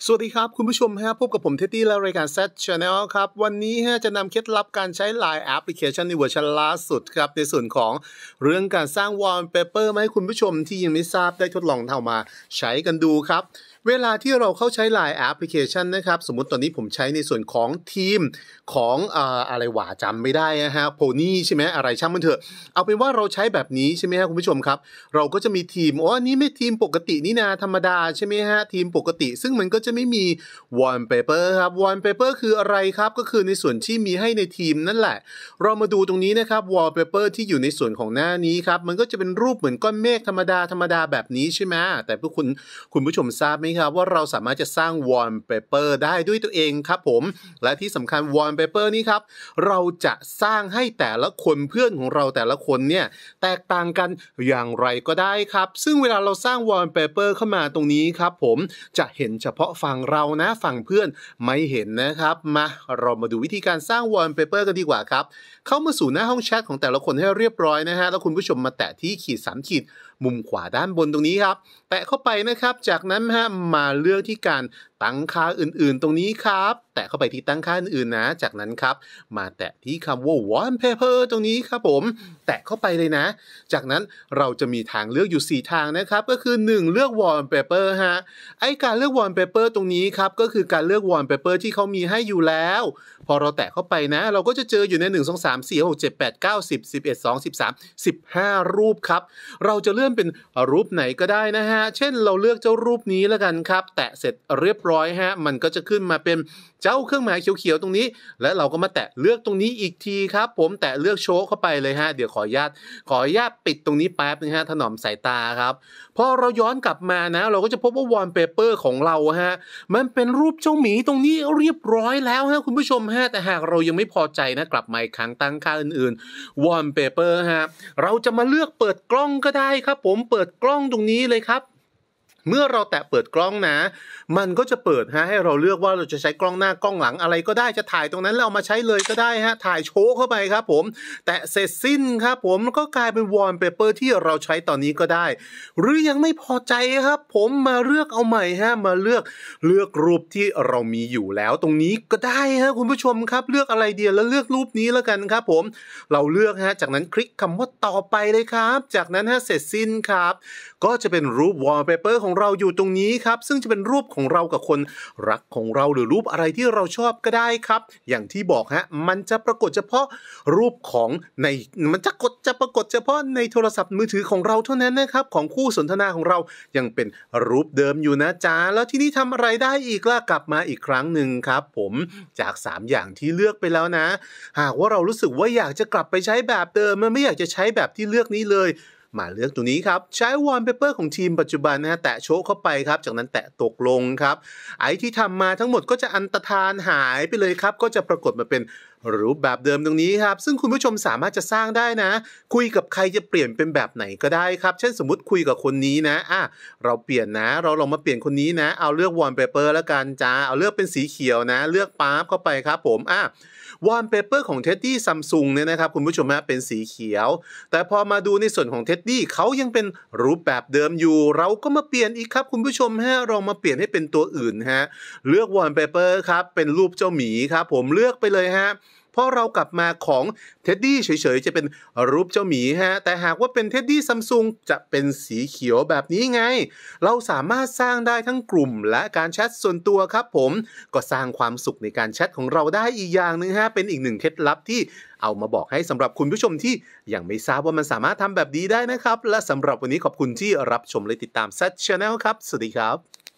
สวัสดีครับคุณผู้ชมฮะพบกับผมเท็ดดี้และรายการ Z Channel ครับวันนี้ฮะจะนำเคล็ดลับการใช้ LINE แอปพลิเคชันในเวอร์ชันล่าสุดครับในส่วนของเรื่องการสร้าง Wallpaper มาให้คุณผู้ชมที่ยังไม่ทราบได้ทดลองเอามาใช้กันดูครับเวลาที่เราเข้าใช้ LINE แอปพลิเคชันนะครับสมมุติตอนนี้ผมใช้ในส่วนของทีมของอะไรหว่าจำไม่ได้นะฮะโพนี่ใช่ไหมอะไรช่างมันเถอะเอาเป็นว่าเราใช้แบบนี้ใช่ไหมฮะคุณผู้ชมครับเราก็จะมีทีมอันนี้ไม่ทีมปกตินี่นาธรรมดาใช่ไหมฮะทีมปกติซึ่งมันก็จะไม่มี Wallpaper ครับ Wallpaper คืออะไรครับก็คือในส่วนที่มีให้ในทีมนั่นแหละเรามาดูตรงนี้นะครับ Wallpaper ที่อยู่ในส่วนของหน้านี้ครับมันก็จะเป็นรูปเหมือนก้อนเมฆธรรมดาแบบนี้ใช่ไหมแต่พวกคุณผู้ชมทราบไหมครับว่าเราสามารถจะสร้าง Wallpaper ได้ด้วยตัวเองครับผมและที่สำคัญ Wallpaper นี้ครับเราจะสร้างให้แต่ละคนเพื่อนของเราแต่ละคนเนี่ยแตกต่างกันอย่างไรก็ได้ครับซึ่งเวลาเราสร้าง Wallpaper เข้ามาตรงนี้ครับผมจะเห็นเฉพาะฝั่งเรานะฝั่งเพื่อนไม่เห็นนะครับมาเรามาดูวิธีการสร้าง Wallpaper กันดีกว่าครับเข้ามาสู่หน้าห้องแชทของแต่ละคนให้เรียบร้อยนะฮะแล้วคุณผู้ชมมาแตะที่ขีด3ขีดมุมขวาด้านบนตรงนี้ครับแตะเข้าไปนะครับจากนั้นฮะมาเลือกที่การตั้งค่าอื่นๆตรงนี้ครับแตะเข้าไปที่ตั้งค่าอื่นๆนะจากนั้นครับมาแตะที่คำว่า Wallpaper ตรงนี้ครับผมแตะเข้าไปเลยนะจากนั้นเราจะมีทางเลือกอยู่4ทางนะครับก็คือ1เลือก Wallpaper ฮะไอการเลือก Wallpaper ตรงนี้ครับก็คือการเลือก Wallpaper ที่เขามีให้อยู่แล้วพอเราแตะเข้าไปนะเราก็จะเจออยู่ใน1 2 3 4 6 7 8 9 10 11 12 13 15รูปครับเราจะเลื่อนเป็นรูปไหนก็ได้นะฮะเช่นเราเลือกเจ้ารูปนี้แล้วกันครับแตะเสร็จเรียบร้อยฮะมันก็จะขึ้นมาเป็นเจ้าเครื่องหมายเขียวๆตรงนี้และเราก็มาแตะเลือกตรงนี้อีกทีครับผมแตะเลือกโชว์เข้าไปเลยฮะเดี๋ยวขออนุญาตปิดตรงนี้แป๊บนึงฮะถนอมสายตาครับพอเราย้อนกลับมานะเราก็จะพบว่า Wallpaper ของเราฮะมันเป็นรูปเจ้าหมีตรงนี้เรียบร้อยแล้วฮะคุณผู้ชมฮะแต่หากเรายังไม่พอใจนะกลับมาอีกครั้งตั้งค่าอื่นๆ Wallpaper ฮะเราจะมาเลือกเปิดกล้องก็ได้ครับผมเปิดกล้องตรงนี้เลยครับเมื่อเราแตะเปิดกล้องนะมันก็จะเปิดฮะให้เราเลือกว่าเราจะใช้กล้องหน้ากล้องหลังอะไรก็ได้จะถ่ายตรงนั้นแล้วเอามาใช้เลยก็ได้ฮะถ่ายโชว์เข้าไปครับผมแตะเสร็จสิ้นครับผมก็กลายเป็น Wallpaper ที่เราใช้ตอนนี้ก็ได้หรือยังไม่พอใจครับผมมาเลือกเอาใหม่ฮะมาเลือกรูปที่เรามีอยู่แล้วตรงนี้ก็ได้ฮะคุณผู้ชมครับเลือกอะไรเดียวแล้วเลือกรูปนี้แล้วกันครับผมเราเลือกฮะจากนั้นคลิกคำว่าต่อไปเลยครับจากนั้นฮะเสร็จสิ้นครับก็จะเป็นรูป Wallpaper ของเราอยู่ตรงนี้ครับซึ่งจะเป็นรูปของเรากับคนรักของเราหรือรูปอะไรที่เราชอบก็ได้ครับอย่างที่บอกฮะมันจะปรากฏเฉพาะรูปของในมันจะปรากฏเฉพาะในโทรศัพท์มือถือของเราเท่านั้นนะครับของคู่สนทนาของเรายังเป็นรูปเดิมอยู่นะจ๊ะแล้วที่นี่ทำอะไรได้อีกล่ะกลับมาอีกครั้งหนึ่งครับผมจาก3อย่างที่เลือกไปแล้วนะหากว่าเรารู้สึกว่าอยากจะกลับไปใช้แบบเดิมไม่อยากจะใช้แบบที่เลือกนี้เลยมาเลือกตรงนี้ครับใช้ Wallpaper ของทีมปัจจุบันนะฮะแตะโชว์เข้าไปครับจากนั้นแตะตกลงครับไอที่ทำมาทั้งหมดก็จะอันตรธานหายไปเลยครับก็จะปรากฏมาเป็นรูปแบบเดิมตรงนี้ครับซึ่งคุณผู้ชมสามารถจะสร้างได้นะคุยกับใครจะเปลี่ยนเป็นแบบไหนก็ได้ครับเช่นสมมุติคุยกับคนนี้นะเราเปลี่ยนนะเราลองมาเปลี่ยนคนนี้นะเอาเลือก Wallpaper แล้วกันจ้าเอาเลือกเป็นสีเขียวนะเลือกป๊าบเข้าไปครับผมWallpaper ของ Teddy Samsung เนี่ยนะครับคุณผู้ชมฮะเป็นสีเขียวแต่พอมาดูในส่วนของ Teddy เขายังเป็นรูปแบบเดิมอยู่เราก็มาเปลี่ยนอีกครับคุณผู้ชมฮะเรามาเปลี่ยนให้เป็นตัวอื่นฮะเลือก Wallpaper ครับเป็นรูปเจ้าหมีครับผมเลือกไปเลยฮะพอเรากลับมาของเท็ดดี้เฉยๆจะเป็นรูปเจ้าหมีฮะแต่หากว่าเป็นเท็ดดี้ซัมซุงจะเป็นสีเขียวแบบนี้ไงเราสามารถสร้างได้ทั้งกลุ่มและการแชทส่วนตัวครับผมก็สร้างความสุขในการแชทของเราได้อีกอย่างนึงฮะเป็นอีกหนึ่งเคล็ดลับที่เอามาบอกให้สำหรับคุณผู้ชมที่ยังไม่ทราบว่ามันสามารถทำแบบนี้ได้นะครับและสำหรับวันนี้ขอบคุณที่รับชมและติดตาม Z Channel ครับสวัสดีครับ